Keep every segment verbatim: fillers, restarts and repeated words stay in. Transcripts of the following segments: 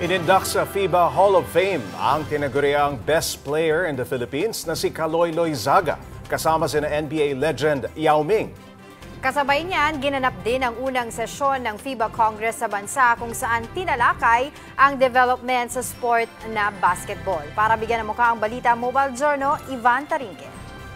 Inindak sa FIBA Hall of Fame ang tinaguriang best player in the Philippines na si Kaloy Loizaga, kasama sina N B A legend Yao Ming. Kasabay niyan, ginanap din ang unang sesyon ng FIBA Congress sa bansa kung saan tinalakay ang development sa sport na basketball. Para bigyan ng mukha ang balita, Mobile Journal, Ivan Tarinque.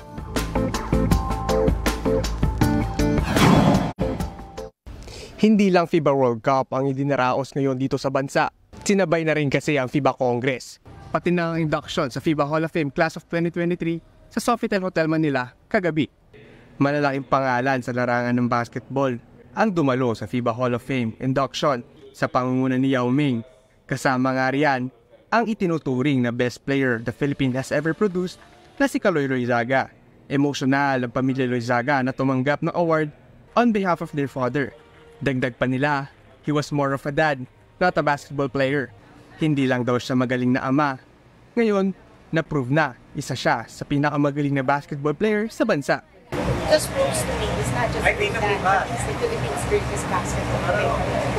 Hindi lang FIBA World Cup ang idinaraos ngayon dito sa bansa. Sinabay na rin kasi ang FIBA Congress. Pati na ang induction sa FIBA Hall of Fame Class of twenty twenty-three sa Sofitel Hotel Manila kagabi. Malalaking pangalan sa larangan ng basketball ang dumalo sa FIBA Hall of Fame induction sa pangunguna ni Yao Ming. Kasama nga riyan ang itinuturing na best player the Philippines has ever produced na si Kaloy Loizaga. Emosyonal ang pamilya Loizaga na tumanggap ng award on behalf of their father. Dagdag pa nila, he was more of a dad, not a basketball player. Hindi lang daw siya magaling na ama. Ngayon, na-prove na isa siya sa pinakamagaling na basketball player sa bansa. Just proves to me it's not just that, he's the Philippines' greatest basketball player.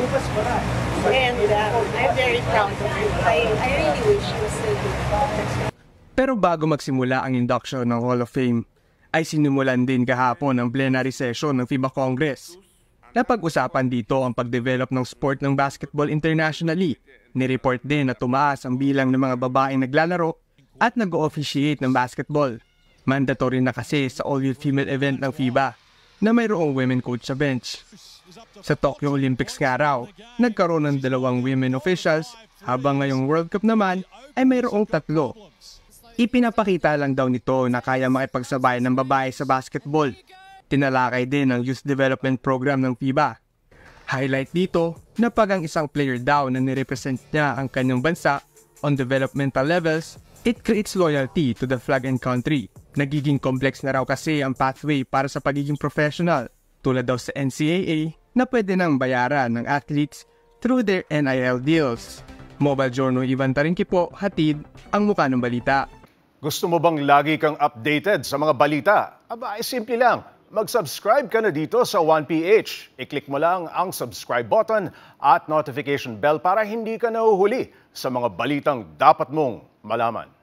And uh, I'm very proud of him. I, I really wish he was still doing. Pero bago magsimula ang induction ng Hall of Fame, ay sinimulan din kahapon ang plenary session ng FIBA Congress. Napag-usapan dito ang pag-develop ng sport ng basketball internationally. Nireport din na tumaas ang bilang ng mga babaeng naglalaro at nag-o-officiate ng basketball. Mandatory na kasi sa all-youth female event ng FIBA na mayroong women coach sa bench. Sa Tokyo Olympics nga raw, nagkaroon ng dalawang women officials habang ngayong World Cup naman ay mayroong tatlo. Ipinapakita lang daw nito na kaya makipagsabay ng babae sa basketball. Tinalakay din ang Youth Development Program ng FIBA. Highlight dito na pag ang isang player daw na nirepresent niya ang kanyang bansa on developmental levels, it creates loyalty to the flag and country. Nagiging complex na raw kasi ang pathway para sa pagiging professional, tulad daw sa N C A A na pwede nang bayaran ng athletes through their N I L deals. Mobile Journal, Ivan Tarinque po, hatid ang mukha ng balita. Gusto mo bang lagi kang updated sa mga balita? Aba, ay simple lang. Mag-subscribe ka na dito sa one P H. I-click mo lang ang subscribe button at notification bell para hindi ka nahuhuli sa mga balitang dapat mong malaman.